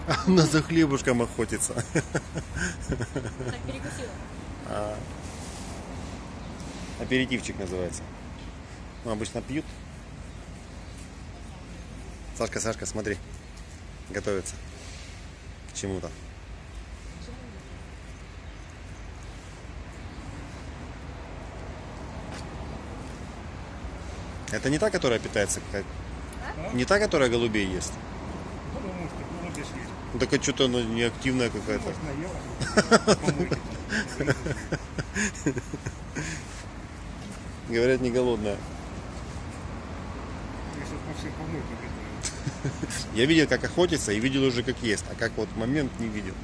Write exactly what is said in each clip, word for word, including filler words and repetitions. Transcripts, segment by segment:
Она за хлебушком охотится. Так, перекусила. А, аперитивчик называется. Ну, обычно пьют. Сашка, Сашка, смотри. Готовится к чему-то. Это не та, которая питается, как... А? Не та, которая голубей ест. Потому что голуби съесть. Ну, так что-то она неактивная какая-то. Может, наелась. Помойте. Говорят, не голодная. Если по всем помойкам это. Я видел, как охотится, и видел уже, как ест. А как вот момент не видел.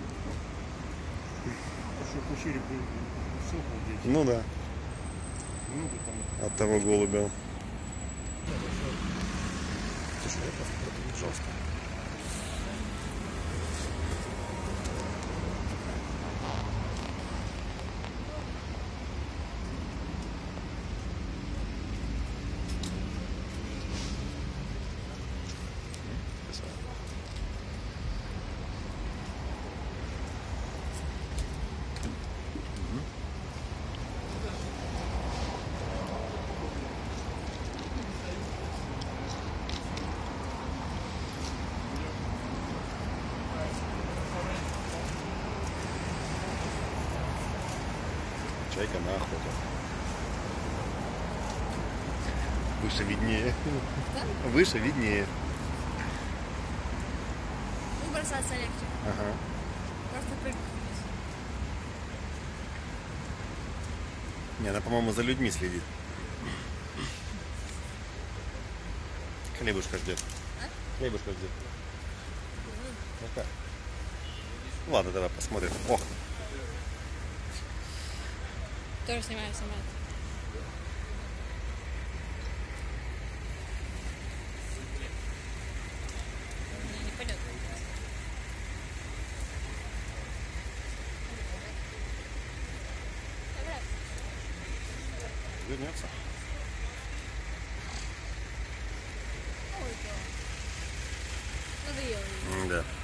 Чтобы ущелье был сохло здесь. Ну да, Много там. от того голубя. Слушай, это жестко. Чайка на охоту. Выше виднее. Да? Выше виднее. Ну, бросаться легче. Ага. Просто прыгнуть вниз. Не, она, по-моему, за людьми следит. Хлебушка ждет. А? Хлебушка ждет. Ну как? Ладно, давай посмотрим. Ох, Тоже снимаю, снимаю. Не, не пойдет. Давай. вернется. Ой, да. Надоело. Да.